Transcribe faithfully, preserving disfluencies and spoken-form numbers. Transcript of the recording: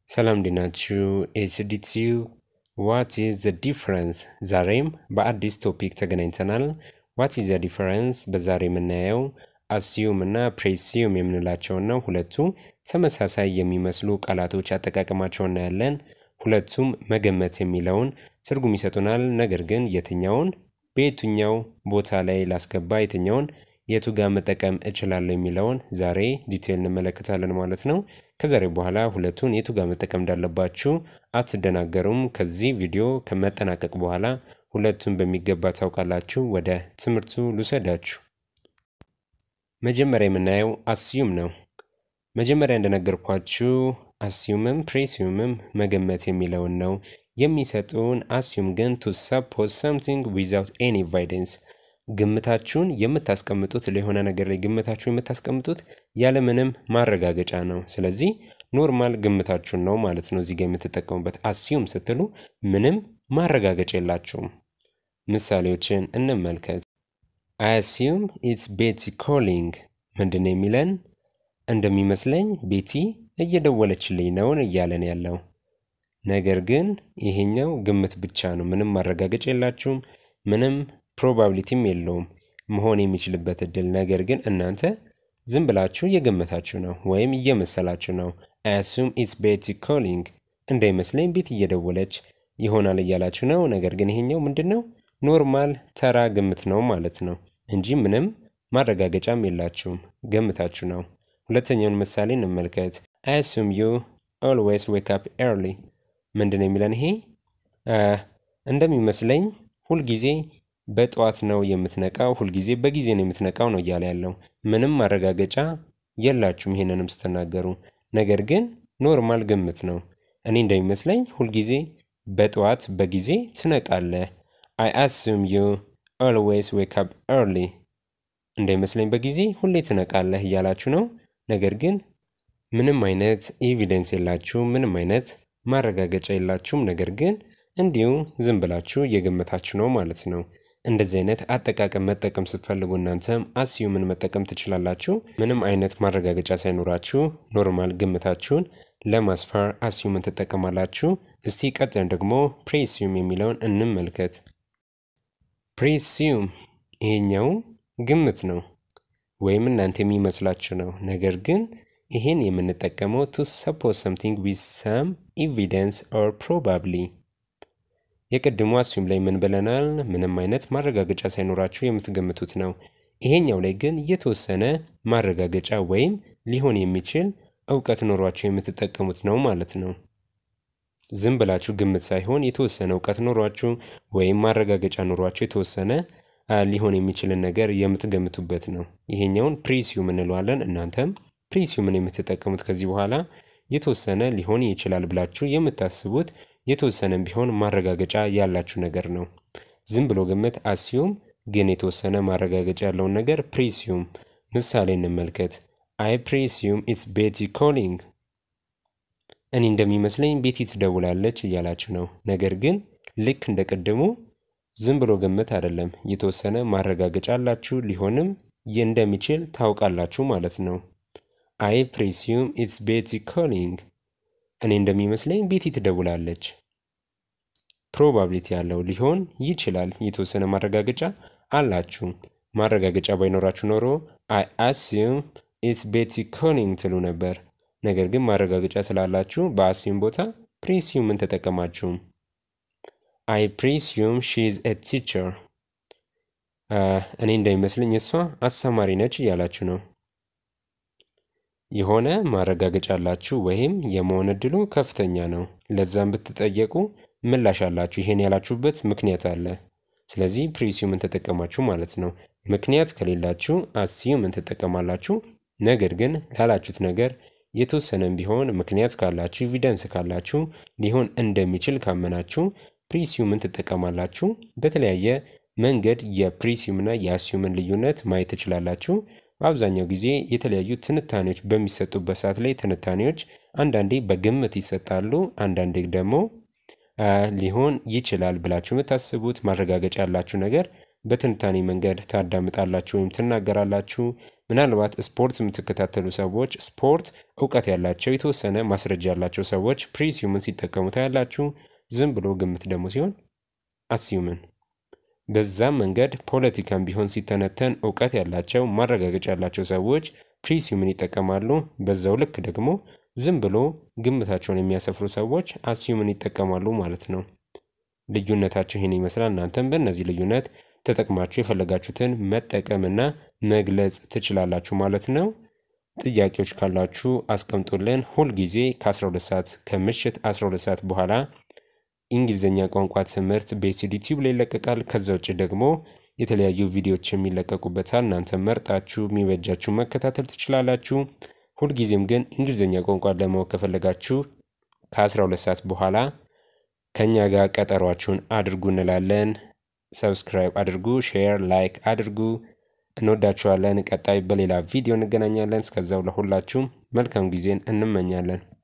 ሰላም ዲናችሁ ኤስዲቲዩ what is the difference ዛሬም በአዲስ ቶፒክ ተገናኝተናል what is the difference በዛሬ የምናየው assume እና presume የምንላቸው ነው ሁለቱ ተመሳሳይ የሚመስሉ ቃላቶች አጠቃቀማቸው እናያለን ሁለቱም መገመት የሚለውን ትርጉም ይሰጡናል ነገር ግን የትኛውን በየትኛው ቦታ ላይ ላስገባ የትኛውን የቱ ጋር መጠቀም እችላለሁ የሚለውን ዛሬ ዲቴል እንመለከታለን ማለት ነው ከዛሬ በኋላ ሁለቱን የቱ ጋር መጠቀም እንዳለባችሁ አትደናገሩም ከዚህ ቪዲዮ ከመጠናቀቅ በኋላ ሁለቱን በሚገባ ታውቃላችሁ ወደ ትምህርቱ ልውሰዳችሁ መጀመሪያ የምናየው assume ነው መጀመሪያ እንደነገርኳችሁ assumeም presumeም መገመት የሚለውን ነው የሚሰጡን assume ግን to suppose something without any evidence ግምታችሁን የምታስቀምጡት ለሆነ ነገር ላይ ግምታችሁን የምታስቀምጡት ያለ ምንም ማረጋገጫ ነው ስለዚህ ኖርማል ግምታችሁን ነው ማለት ነው እዚህ ጋር የምትጠቀሙበት assume ስትሉ ምንም ማረጋገጫ የላችሁም ምሳሌዎችን እንመልከት I assume it's Betty calling ምንድነው የሚለን እንደሚመስለኝ ቤቲ እየደወለችልኝ ነው እያለን ያለው ነገር ግን ይሄኛው ግምት ብቻ ነው ምንም ማረጋገጫ የላችሁም ምንም probabilityም የለውም መሆን የሚችልበት እድል ነገር ግን እናንተ ዝም ብላችሁ እየገመታችሁ ነው ወይም እየመሰላችሁ ነው I assume it's Betty calling እንደሚመስለኝ ቤት እየደወለች ይሆናል እያላችሁ ነው ነገር ግን ይሄኛው ምንድነው ኖርማል ተራ ግምት ነው ማለት ነው እንጂ ምንም ማረጋገጫም የላችሁም ገምታችሁ ነው ሁለተኛውን ምሳሌ እንመልከት I assume you always wake up early ምንድነው የሚለን ይሄ እንደሚመስለኝ ሁሉ ጊዜ በጧት ነው የምትነቃው ሁሉ ጊዜ በጊዜ ነው የምትነቃው ነው እያለ ያለው ምንም ማረጋገጫ የላችሁም ይሄንንም ስትናገሩ ነገር ግን ኖርማል ግምት ነው እኔ እንደሚመስለኝ ሁሉ ጊዜ በጧት በጊዜ ትነቃለህ I assume you always wake up early እንደሚመስለኝ በጊዜ ሁሌ ትነቃለህ እያላችሁ ነው ነገር ግን ምንም አይነት ኤቪደንስ የላችሁም ምንም አይነት ማረጋገጫ የላችሁም ነገር ግን እንዲሁ ዝም ብላችሁ እየገመታችሁ ነው ማለት ነው እንደዚህ አይነት አጠቃቀም መጠቀም ስትፈልጉ እናንተም assume መጠቀም ትችላላችሁ ምንም አይነት ማረጋገጫ ሳይኖራችሁ ኖርማል ግምታችሁን ለማስፈር assume ተጠቀማላችሁ እስቲ ቀጥለን ደግሞ presume የሚለውን እንመልከት presume ይሄኛው ግምት ነው ወይም እናንተ የሚመስላችሁ ነው ነገር ግን ይሄን የምንጠቀመው to suppose something with some evidence or probably የቀድሞ assume ላይ ምን ብለናል ምንም አይነት ማረጋገጫ ሳይኖራችሁ የምትገምቱት ነው ይሄኛው ላይ ግን የተወሰነ ማረጋገጫ ወይም ሊሆን የሚችል ዕውቀት ኖሯችሁ የምትጠቀሙት ነው ማለት ነው ዝም ብላችሁ ግምት ሳይሆን የተወሰነ ዕውቀት ኖሯችሁ ወይም ማረጋገጫ ኖሯችሁ የተወሰነ ሊሆን የሚችል ነገር የምትገምቱበት ነው ይሄኛውን presume እንለዋለን እናንተም presume የምትጠቀሙት ከዚህ በኋላ የተወሰነ ሊሆን ይችላል ብላችሁ የምታስቡት የተወሰነም ቢሆን ማረጋገጫ ያላችሁ ነገር ነው ዝም ብሎ ግምት assume ግን የተወሰነ ማረጋገጫ ያለው ነገር presume ምሳሌ እንመልከት I presume it's Betty calling እኔ እንደሚመስለኝ ቤቲ ትደውላለች እያላችሁ ነው ነገር ግን ልክ እንደቀደሙ ዝም ብሎ ግምት አይደለም የተወሰነ ማረጋገጫ አላችሁ ሊሆንም እንደሚችል ታውቃላችሁ ማለት ነው I presume it's Betty calling እኔ እንደሚመስለኝ ቤቲ ትደውላለች probability ያለው ሊሆን ይችላል የተወሰነ ማረጋገጫ አላችሁ ማረጋገጫ ባይኖራችሁ ኖሮ I assume it's Betty calling ትሉ ነበር ነገር ግን ማረጋገጫ ስላላችሁ በassume ቦታ presume ተጠቀማችሁ I presume she's a teacher እኔ እንደሚመስለኝ እሷ አስተማሪ ነች እያላችሁ ነው የሆነ ማረጋገጫ አላችሁ ወይም የመሆን እድሉ ከፍተኛ ነው ለዛም ብትጠየቁ ምላሽ አላችሁ ይሄን ያላችሁበት ምክንያት አለ ስለዚህ presume ተጠቀማችሁ ማለት ነው ምክንያት ከሌላችሁ assume ተጠቀማላችሁ ነገር ግን ላላችሁት ነገር የተወሰነም ቢሆን ምክንያት ካላችሁ ኤቪደንስ ካላችሁ ሊሆን እንደሚችል ካመናችሁ presume ተጠቀማላችሁ በተለያየ መንገድ የpresume እና የassume ልዩነት ማየት ትችላላችሁ በአብዛኛው ጊዜ የተለያዩ ትንታኔዎች በሚሰጡበት ሰዓት ላይ ትንታኔዎች አንዳንዴ በግምት ይሰጣሉ አንዳንዴ ደግሞ ሊሆን ይችላል ብላችሁ የምታስቡት ማረጋገጫ ያላችሁ ነገር በትንታኔ መንገድ ታዳምጣላችሁ ወይም ትናገራላችሁ ምናልባት ስፖርት የምትከታተሉ ሰዎች ስፖርት እውቀት ያላቸው የተወሰነ ማስረጃ ያላቸው ሰዎች ፕሪሲዩምን ሲጠቀሙ ታያላችሁ። ዝም ብሎ ግምት ደግሞ ሲሆን አስዩምን። በዛም መንገድ ፖለቲካም ቢሆን ሲተነተን እውቀት ያላቸው ማረጋገጫ ያላቸው ሰዎች ፕሪሲዩምን ይጠቀማሉ። በዛው ልክ ደግሞ ዝም ብሎ ግምታቸውን የሚያሰፍሩ ሰዎች አስዩምን ይጠቀማሉ ማለት ነው። ልዩነታቸው ይሄን ይመስላል። እናንተም በእነዚህ ልዩነት ተጠቅማችሁ የፈለጋችሁትን መጠቀምና መግለጽ ትችላላችሁ ማለት ነው። ጥያቄዎች ካላችሁ አስቀምጡልን። ሁል ጊዜ ከ12 ሰዓት ከምሽት አስራ ሁለት ሰዓት በኋላ እንግሊዘኛ ቋንቋ ትምህርት በኤስዲ ቲዩብ ላይ ይለቀቃል። ከዛ ውጭ ደግሞ የተለያዩ ቪዲዮዎች የሚለቀቁበታል። እናንተ መርጣችሁ የሚበጃችሁ መከታተል ትችላላችሁ። ሁል ጊዜም ግን እንግሊዘኛ ቋንቋ ለማወቅ ከፈለጋችሁ ከ12 ሰዓት በኋላ ከኛ ጋር ቀጠሯችሁን አድርጉ እንላለን። ሰብስክራይብ አድርጉ፣ ሼር፣ ላይክ አድርጉ። እንወዳችኋለን። ቀጣይ በሌላ ቪዲዮ እንገናኛለን። እስከዛው ለሁላችሁም መልካም ጊዜን እንመኛለን።